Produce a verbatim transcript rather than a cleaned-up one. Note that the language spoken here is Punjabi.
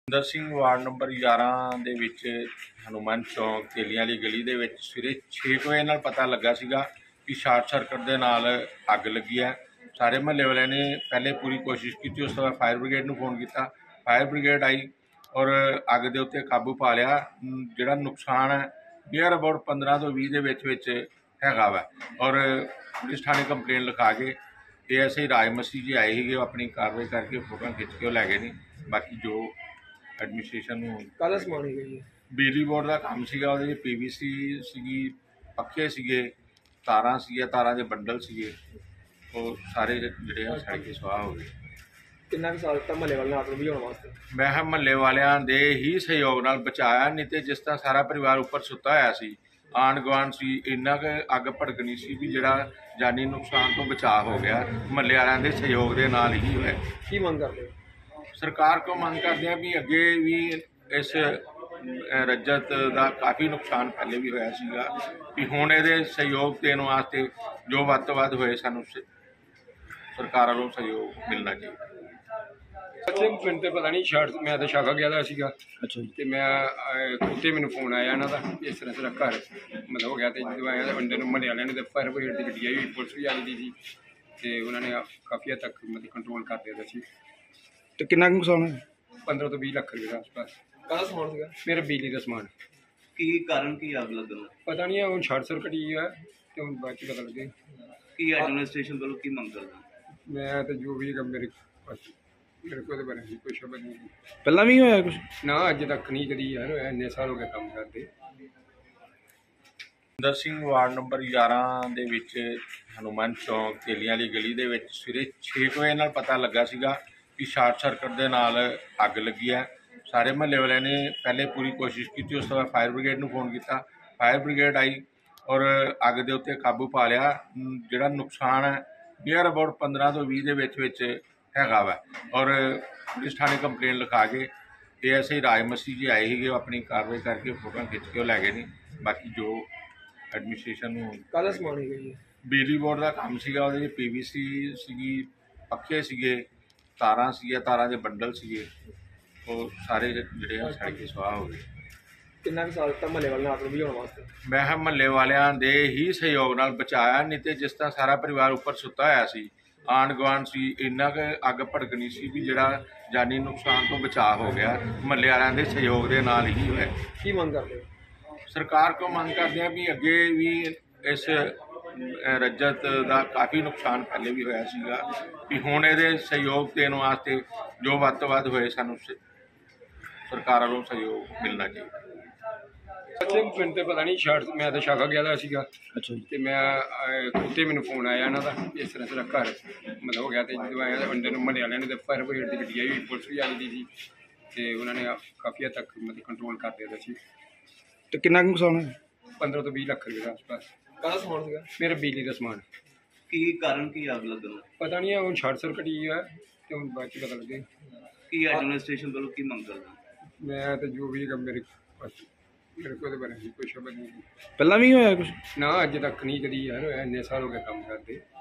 ਸੁੰਦਰ ਸਿੰਘ ਵਾਰਡ ਨੰਬਰ ਗਿਆਰਾਂ ਦੇ ਵਿੱਚ ਹਨੂੰਮਾਨ ਚੌਂਕ ਤੇਲੀਆਂ ਵਾਲੀ ਗਲੀ ਦੇ ਵਿੱਚ ਸਵੇਰੇ ਛੇ ਕੁ ਵਜੇ ਨਾਲ ਪਤਾ ਲੱਗਾ ਸੀਗਾ ਕਿ ਸ਼ਾਰਟ ਸਰਕਟ ਦੇ ਨਾਲ ਅੱਗ ਲੱਗੀ ਹੈ। ਸਾਰੇ ਮਹੱਲੇ ਵਾਲਿਆਂ ਨੇ ਪਹਿਲੇ ਪੂਰੀ ਕੋਸ਼ਿਸ਼ ਕੀਤੀ, ਉਸ ਤੋਂ ਬਾਅਦ ਫਾਇਰ ਬ੍ਰਿਗੇਡ ਨੂੰ ਫੋਨ ਕੀਤਾ। ਫਾਇਰ ਬ੍ਰਿਗੇਡ ਆਈ ਔਰ ਅੱਗ ਦੇ ਉੱਤੇ ਕਾਬੂ ਪਾ ਲਿਆ। ਜਿਹੜਾ ਨੁਕਸਾਨ ਹੈ ਨੀਅਰ ਅਬਾਊਟ ਪੰਦਰਾਂ ਤੋਂ ਵੀਹ ਦੇ ਵਿੱਚ ਵਿੱਚ ਹੈਗਾ ਵਾ। ਔਰ ਪੁਲਿਸ ਥਾਣੇ ਕੰਪਲੇਨ ਲਿਖਾ ਕੇ ਏ ਐਸ ਆਈ ਰਾਜ ਮਸੀਹ ਜੀ ਆਏ ਸੀਗੇ, ਉਹ ਆਪਣੀ ਕਾਰਵਾਈ ਕਰਕੇ ਫੋਟੋਆਂ ਖਿੱਚ ਕੇ ਉਹ ਲੈ ਗਏ ਨੇ। ਬਾਕੀ ਜੋ ਐਡਮਿਨਿਸਟ੍ਰੇਸ਼ਨ ਨੂੰ ਕਾਹਦਾ ਸਮਾਨ ਹੈਗਾ ਜੀ? ਬਿਜਲੀ ਬੋਰਡ ਦਾ ਕੰਮ ਸੀਗਾ, ਉਹਦੇ ਵਿੱਚ ਪੀ ਵੀ ਸੀ ਸੀਗੀ, ਪੱਖੇ ਸੀਗੇ, ਤਾਰਾਂ ਸੀਗੀਆਂ, ਤਾਰਾਂ ਦੇ ਬੰਡਲ ਸੀਗੇ, ਉਹ ਸਾਰੇ ਜਿਹੜੇ ਆ ਸੜ ਕੇ ਸੁਆਹ ਹੋ ਗਏ। ਕਿੰਨਾ ਕੁ ਸਾਲ ਦਿੱਤਾ ਮਹੱਲੇ ਵਾਲਿਆਂ ਨੇ ਆਪ ਨੂੰ ਬੁਝਾਉਣ ਵਾਸਤੇ? ਮੈਂ ਕਿਹਾ ਮਹੱਲੇ ਵਾਲਿਆਂ ਦੇ ਹੀ ਸਹਿਯੋਗ ਨਾਲ ਬਚਾਇਆ, ਨਹੀਂ ਤੇ ਜਿਸ ਤਰ੍ਹਾਂ ਸਾਰਾ ਪਰਿਵਾਰ ਉੱਪਰ ਸੁੱਤਾ ਹੋਇਆ ਸੀ, ਆਂਢ ਗੁਆਂਢ ਸੀ, ਇੰਨਾ ਕੁ ਅੱਗ ਭੜਕਣੀ ਸੀ ਵੀ ਜਿਹੜਾ ਜਾਨੀ ਨੁਕਸਾਨ ਤੋਂ ਬਚਾਅ ਹੋ ਗਿਆ ਮਹੱਲੇ ਵਾਲਿਆਂ ਦੇ ਸਹਿਯੋਗ ਦੇ ਨਾਲ ਹੀ ਹੋਇਆ। ਕੀ ਮੰਗ ਕਰਦੇ ਹੋ? ਸਰਕਾਰ ਕੋਲ ਮੰਗ ਕਰਦੇ ਆ ਵੀ ਅੱਗੇ ਵੀ ਇਸ ਰਜਤ ਦਾ ਕਾਫੀ ਨੁਕਸਾਨ ਪਹਿਲੇ ਵੀ ਹੋਇਆ ਸੀਗਾ, ਵੀ ਹੁਣ ਇਹਦੇ ਸਹਿਯੋਗ ਦੇਣ ਵਾਸਤੇ ਜੋ ਵੱਧ ਤੋਂ ਵੱਧ ਹੋਏ ਸਾਨੂੰ ਸਰਕਾਰ ਵੱਲੋਂ ਸਹਿਯੋਗ ਮਿਲਣਾ ਚਾਹੀਦਾ। ਅੱਛਾ, ਮੈਨੂੰ ਤਾਂ ਪਤਾ ਨਹੀਂ ਸ਼ਾਰਟ ਮੈਂ ਤਾਂ ਸ਼ਾਖਾ ਗਿਆ ਦਾ ਸੀਗਾ। ਅੱਛਾ ਜੀ। ਤੇ ਮੈਂ ਉੱਤੇ ਮੈਨੂੰ ਫੋਨ ਆਇਆ ਇਹਨਾਂ ਦਾ, ਇਸ ਤਰ੍ਹਾਂ ਤਰ੍ਹਾਂ ਘਰ ਮਤਲਬ ਹੋ ਗਿਆ। ਤੇ ਜਦੋਂ ਆਇਆ ਬੰਦੇ ਨੂੰ ਮਹੱਲੇ ਵਾਲਿਆਂ ਨੇ ਤੇ ਫਾਇਰ ਬ੍ਰਿਗੇਡ ਦੀ ਗੱਡੀ ਆਈ, ਪੁਲਿਸ ਵੀ ਆਈ ਦੀ ਸੀ, ਤੇ ਉਹਨਾਂ ਨੇ ਕਾਫੀ ਹੱਦ ਤੱਕ ਮਤਲਬ ਕੰਟਰੋਲ ਕਰ ਦਿੱਤਾ ਸੀ। ਤੇ ਕਿੰਨਾ ਕੁ ਨੁਕਸਾਨ ਹੈ? ਪੰਦਰਾਂ ਤੋਂ ਵੀਹ ਲੱਖ ਰੁਪਏ ਦਾ ਆਸ-ਪਾਸ। ਕਾਹਦਾ ਸਮਾਨ ਸੀਗਾ? ਮੇਰਾ ਬਿਜਲੀ ਦਾ ਸਮਾਨ। ਕੀ ਕਾਰਨ ਕੀ ਅੱਗ ਲੱਗਣ ਦਾ? ਪਤਾ ਨਹੀਂ ਹੈ, ਹੁਣ ਸ਼ਾਰਟ ਸਰਕਟ ਹੀ ਹੈ ਤੇ ਹੁਣ ਬਾਅਦ 'ਚ ਪਤਾ ਲੱਗੇ। ਕੀ ਐਡਮਿਨਿਸਟ੍ਰੇਸ਼ਨ ਵੱਲੋਂ ਕੀ ਮੰਗ ਕਰਦੇ? ਮੈਂ ਤਾਂ ਜੋ ਵੀ ਹੈਗਾ ਮੇਰੇ ਬਸ ਮੇਰੇ ਕੋਲ ਤਾਂ ਬਣੇ ਕੋਈ ਸ਼ਬਦ ਨਹੀਂ। ਪਹਿਲਾਂ ਵੀ ਹੋਇਆ ਕੁਝ? ਨਾ ਅੱਜ ਤੱਕ ਨਹੀਂ ਕਦੀ ਯਾਰ ਹੋਇਆ, ਇੰਨੇ ਸਾਲ ਹੋ ਗਏ ਕੰਮ ਕਰਦੇ। ਸੁੰਦਰ ਸਿੰਘ ਵਾਰਡ ਨੰਬਰ ਗਿਆਰਾਂ ਦੇ ਵਿੱਚ ਹਨੂੰਮਾਨ ਚੌਂਕ ਤੇਲੀਆਂ ਵਾਲੀ ਗਲੀ ਦੇ ਵਿੱਚ ਸਵੇਰੇ ਛੇ ਕੁ ਵਜੇ ਨਾਲ ਪਤਾ ਲੱਗਾ ਸੀਗਾ ਕਿ ਸ਼ਾਰਟ ਸਰਕਟ ਦੇ ਨਾਲ ਅੱਗ ਲੱਗੀ ਹੈ। ਸਾਰੇ ਮਹੱਲੇ ਵਾਲਿਆਂ ਨੇ ਪਹਿਲੇ ਪੂਰੀ ਕੋਸ਼ਿਸ਼ ਕੀਤੀ, ਉਸ ਤੋਂ ਬਾਅਦ ਫਾਇਰ ਬ੍ਰਿਗੇਡ ਨੂੰ ਫੋਨ ਕੀਤਾ। ਫਾਇਰ ਬ੍ਰਿਗੇਡ ਆਈ ਔਰ ਅੱਗ ਦੇ ਉੱਤੇ ਕਾਬੂ ਪਾ ਲਿਆ। ਜਿਹੜਾ ਨੁਕਸਾਨ ਹੈ ਨੀਅਰ ਅਬਾਊਟ ਪੰਦਰਾਂ ਤੋਂ ਵੀਹ ਦੇ ਵਿੱਚ ਵਿੱਚ ਹੈਗਾ ਵਾ। ਔਰ ਪੁਲਿਸ ਥਾਣੇ ਕੰਪਲੇਨ ਲਿਖਾ ਕੇ ਏ ਐਸ ਆਈ ਰਾਜ ਮਸੀਹ ਜੀ ਆਏ ਸੀਗੇ, ਉਹ ਆਪਣੀ ਕਾਰਵਾਈ ਕਰਕੇ ਫੋਟੋਆਂ ਖਿੱਚ ਕੇ ਉਹ ਲੈ ਗਏ ਨੇ। ਬਾਕੀ ਜੋ ਐਡਮਿਨਿਸਟ੍ਰੇਸ਼ਨ ਨੂੰ ਕਾਹਦਾ ਸਮਾਨ ਹੈਗਾ ਜੀ? ਬਿਜਲੀ ਬੋਰਡ ਦਾ ਕੰਮ ਸੀਗਾ, ਉਹਦੇ ਵਿੱਚ ਪੀ ਵੀ ਸੀ ਸੀਗੀ, ਪੱਖੇ ਸੀਗੇ, ਤਾਰਾਂ ਸੀਗੀਆਂ, ਤਾਰਾਂ ਦੇ ਬੰਡਲ ਸੀਗੇ, ਉਹ ਸਾਰੇ ਜਿਹੜੇ ਆ ਸੜ ਕੇ ਸੁਆਹ ਹੋ ਗਏ। ਕਿੰਨਾ ਕੁ ਸਾਲ ਦਿੱਤਾ ਮਹੱਲੇ ਵਾਲਿਆਂ ਨੇ ਆਪ ਨੂੰ ਬੁਝਾਉਣ ਵਾਸਤੇ? ਮੈਂ ਕਿਹਾ ਮਹੱਲੇ ਵਾਲਿਆਂ ਦੇ ਹੀ ਸਹਿਯੋਗ ਨਾਲ ਬਚਾਇਆ, ਨਹੀਂ ਤੇ ਜਿਸ ਤਰ੍ਹਾਂ ਸਾਰਾ ਪਰਿਵਾਰ ਉੱਪਰ ਸੁੱਤਾ ਹੋਇਆ ਸੀ, ਆਂਢ ਗੁਆਂਢ ਸੀ, ਇੰਨਾ ਕੁ ਅੱਗ ਭੜਕਣੀ ਸੀ ਵੀ ਜਿਹੜਾ ਜਾਨੀ ਨੁਕਸਾਨ ਤੋਂ ਬਚਾਅ ਹੋ ਗਿਆ ਮਹੱਲੇ ਵਾਲਿਆਂ ਦੇ ਸਹਿਯੋਗ ਦੇ ਨਾਲ ਹੀ ਹੋਇਆ। ਕੀ ਮੰਗ ਕਰਦੇ ਹੋ? ਸਰਕਾਰ ਕੋਲ ਮੰਗ ਕਰਦੇ ਆ ਵੀ ਅੱਗੇ ਵੀ ਇਸ ਰਜਤ ਦਾ ਕਾਫੀ ਨੁਕਸਾਨ ਪਹਿਲੇ ਵੀ ਹੋਇਆ ਸੀਗਾ, ਵੀ ਹੁਣ ਇਹਦੇ ਸਹਿਯੋਗ ਦੇਣ ਵਾਸਤੇ ਜੋ ਵੱਧ ਤੋਂ ਵੱਧ ਹੋਏ ਸਾਨੂੰ ਸਰਕਾਰ ਵੱਲੋਂ ਸਹਿਯੋਗ ਮਿਲਣਾ ਚਾਹੀਦਾ। ਅੱਛਾ, ਮੈਨੂੰ ਤਾਂ ਪਤਾ ਨਹੀਂ ਸ਼ਾਰਟ ਮੈਂ ਤਾਂ ਸ਼ਾਖਾ ਗਿਆ ਦਾ ਸੀਗਾ। ਅੱਛਾ ਜੀ। ਤੇ ਮੈਂ ਉੱਤੇ ਮੈਨੂੰ ਫੋਨ ਆਇਆ ਇਹਨਾਂ ਦਾ, ਇਸ ਤਰ੍ਹਾਂ ਤਰ੍ਹਾਂ ਘਰ ਮਤਲਬ ਹੋ ਗਿਆ। ਤੇ ਜਦੋਂ ਆਇਆ ਬੰਦੇ ਨੂੰ ਮਹੱਲੇ ਵਾਲਿਆਂ ਨੇ ਤੇ ਫਾਇਰ ਬ੍ਰਿਗੇਡ ਦੀ ਗੱਡੀ ਆਈ, ਪੁਲਿਸ ਵੀ ਆਈ ਦੀ ਸੀ, ਤੇ ਉਹਨਾਂ ਨੇ ਕਾਫੀ ਹੱਦ ਤੱਕ ਮਤਲਬ ਕੰਟਰੋਲ ਕਰ ਦਿੱਤਾ ਸੀ। ਤੇ ਕਿੰਨਾ ਕੁ ਨੁਕਸਾਨ ਹੈ? ਪੰਦਰਾਂ ਤੋਂ ਵੀਹ ਲੱਖ ਰੁਪਏ ਦਾ ਆਸ-ਪਾਸ। ਕਾਹਦਾ ਸਮਾਨ ਸੀਗਾ? ਮੇਰਾ ਬਿਜਲੀ ਦਾ ਸਮਾਨ। ਕੀ ਕਾਰਨ ਕੀ ਅੱਗ ਲੱਗਣ ਦਾ? ਪਤਾ ਨਹੀਂ ਹੈ, ਹੁਣ ਸ਼ਾਰਟ ਸਰਕਟ ਹੀ ਹੈ ਤੇ ਹੁਣ ਬਾਅਦ 'ਚ ਪਤਾ ਲੱਗੇ। ਕੀ ਐਡਮਿਨਿਸਟ੍ਰੇਸ਼ਨ ਵੱਲੋਂ ਕੀ ਮੰਗ ਕਰਦੇ? ਮੈਂ ਤਾਂ ਜੋ ਵੀ ਹੈਗਾ ਮੇਰੇ ਬਸ ਮੇਰੇ ਕੋਲ ਤਾਂ ਬਣੇ ਕੋਈ ਸ਼ਬਦ ਨਹੀਂ। ਪਹਿਲਾਂ ਵੀ ਹੋਇਆ ਕੁਝ? ਨਾ ਅੱਜ ਤੱਕ ਨਹੀਂ ਕਦੀ ਯਾਰ ਹੋਇਆ, ਇੰਨੇ ਸਾਲ ਹੋ ਗਏ ਕੰਮ ਕਰਦੇ।